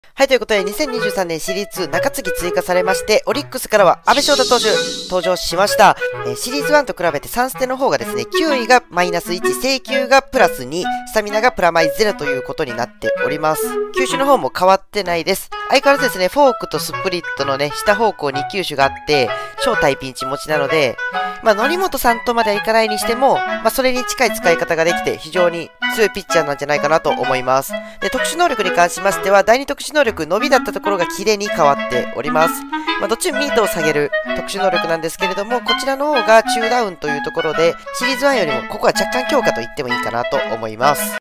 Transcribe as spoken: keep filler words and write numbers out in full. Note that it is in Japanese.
はい、ということで、にせんにじゅうさんねんシリーズツー中継ぎ追加されまして、オリックスからは安倍翔太投手登場しました。えー、シリーズワンと比べてさんステの方がですね、球威がマイナスいち、制球がプラスに、スタミナがプラマイゼロということになっております。球種の方も変わってないです。相変わらずですね、フォークとスプリットのね、下方向に球種があって、超大ピンチ持ちなので、まあ、則本さんとまではいかないにしても、まあ、それに近い使い方ができて、非常に強いピッチャーなんじゃないかなと思います。で、特殊能力に関しましては、だいに特殊能力、伸びだったところが綺麗に変わっております。まあ、どっちもミートを下げる特殊能力なんですけれども、こちらの方が中ダウンというところで、シリーズワンよりもここは若干強化と言ってもいいかなと思います。